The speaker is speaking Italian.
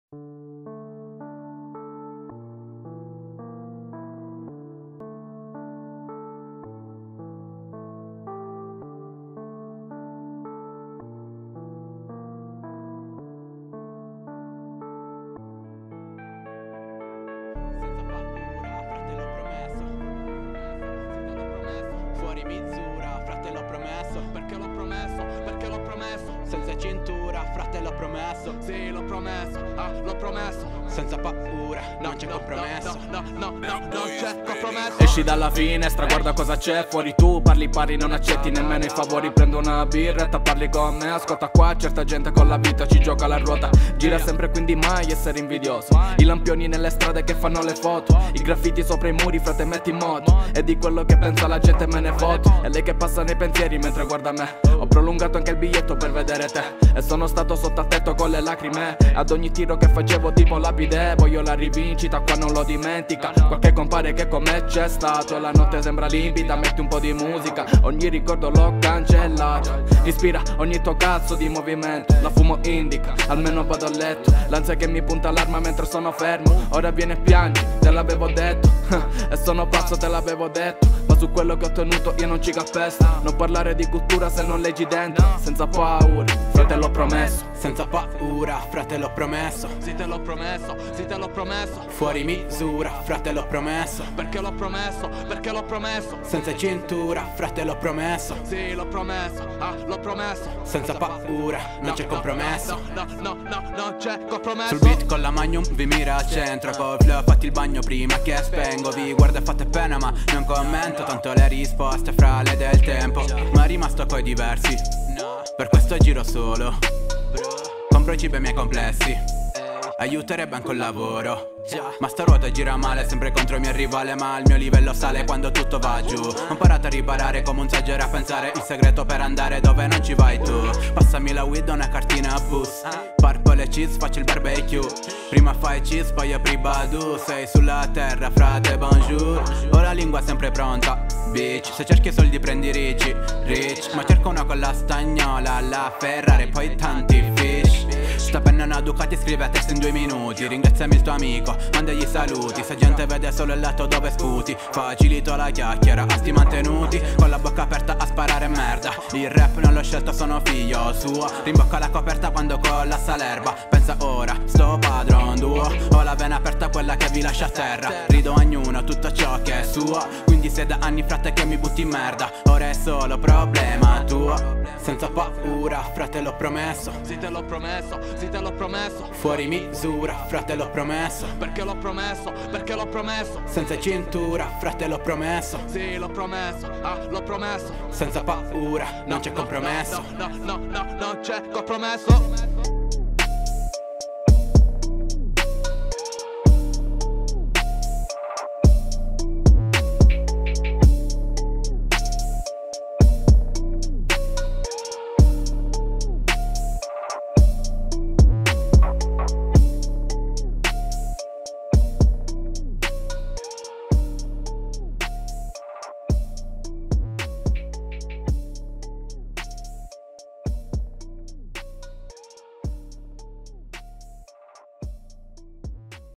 Fuori misura, frate l'ho promesso, perché l'ho promesso, senza cintura, frate l'ho promesso, sì l'ho promesso, l'ho promesso, senza paura, non c'è compromesso, non c'è compromesso. Esci dalla finestra, guarda cosa c'è fuori, tu parli, non accetti nemmeno i favori. Prendo una birretta, parli con me, ascolta qua, certa gente con la vita ci gioca la ruota. Gira sempre quindi mai essere invidioso, i lampioni nelle strade che fanno le foto, i graffiti sopra i muri, frate metti in moto. E di quello che pensa la gente me ne foto, è lei che passa nei pensieri mentre guarda me. Ho prolungato anche il biglietto per vedere te, e sono stato sotto al tetto con le lacrime. Ad ogni tiro che facevo tipo lapide, voglio la rivincita, qua non lo dimentica. Qualche compare che con me c'è stato, e la notte sembra limpida, metti un po' di musica, ogni ricordo l'ho cancellato. Ispira ogni tuo cazzo di movimento, la fumo indica, almeno vado a letto. L'ansia che mi punta l'arma mentre sono fermo, ora viene e piangi, te l'avevo detto. E sono pazzo, te l'avevo detto, ma su quello che ho ottenuto io non ci calpesto. Non parlare di cultura se non leggi dentro, senza paura, frate l'ho promesso. Senza paura, frate l'ho promesso, sì te l'ho promesso, sì te l'ho promesso. Fuori misura, frate l'ho promesso, perché l'ho promesso, senza cintura, frate l'ho promesso, sì l'ho promesso, l'ho promesso. Senza paura, non c'è compromesso, non c'è compromesso. Sul beat con la magnum vi mira al centro, col flow fatti il bagno prima che spengo. Vi guardo e fate pena ma non commento, tanto le risposte fra le del tempo. Ma rimasto coi diversi, per questo giro solo, compro i cibi ai miei complessi, aiuterebbe anche il lavoro. Ma sta ruota gira male, sempre contro il mio rivale, ma il mio livello sale quando tutto va giù. Ho imparato a riparare come un saggio e a pensare il segreto per andare dove non ci vai tu. Passami la weed, una cartina a bus, purple e cheese, faccio il barbecue. Prima fai cheese, poi apri Badu. Sei sulla terra, frate, bonjour. Ho la lingua sempre pronta, bitch. Se cerchi soldi prendi ricci, rich. Ma cerco una con la stagnola, la Ferrari, poi tanti fish. Sta penna una Ducati, scrive a testo in 2 minuti. Ringraziami il tuo amico, mandagli saluti. Se gente vede solo il lato dove sputi, facilito la chiacchiera a sti mantenuti, con la bocca aperta a sparare merda. Il rap non l'ho scelto, sono figlio suo. Rimbocca la coperta quando collassa l'erba. Pensa ora, sto padron duo. Ho la vena aperta, quella che vi lascia a terra. Rido a ognuno tutto ciò che è suo. Quindi sei da anni frate che mi butti in merda, ora è solo problema tuo. Senza paura, frate l'ho promesso, sì te l'ho promesso, sì te l'ho promesso. Fuori misura, frate l'ho promesso, perché l'ho promesso. Senza cintura, frate l'ho promesso, sì l'ho promesso, l'ho promesso. Senza paura, non c'è compromesso, non c'è compromesso.